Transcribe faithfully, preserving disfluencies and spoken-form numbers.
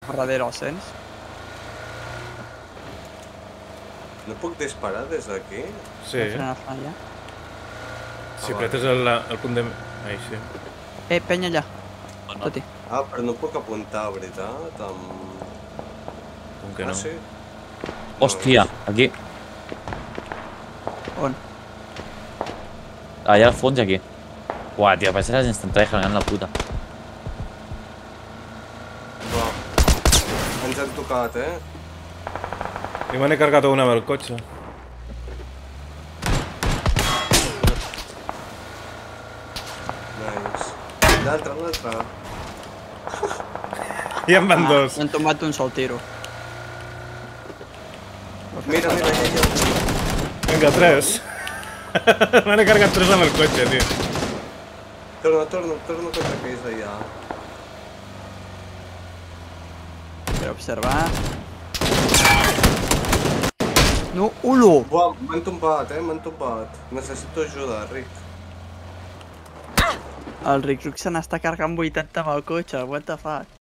Per darrere el sents? No puc disparar des d'aquí? Sí. Frena, frena, ja. Si apretes el, el punt de... Ahí, sí. Eh, penya allà. Toti. Ah, però no puc apuntar, veritat? Amb... Com que Ah, no? sí? Hòstia, aquí. On? Allà al fons i aquí. Uah, tio, parece que instant tryhard, la puta. Va. Ens han tocat, eh? I me n'he cargat una amb el cotxe. Nice. L'altre, l'altre. I en van dos. M'han tombat un sol tiro. Mira, mira, ja, ja. Vinga, tres. Me n'he cargat tres amb el cotxe, tio. Torna, torna, torna contra aquells d'allà. Per observar. No, ulo! Buah, m'han tombat, eh? M'han tombat. Necessito ajuda, Rick. El Rick Rook se n'està carregant vuitanta amb el cotxe, what the fuck?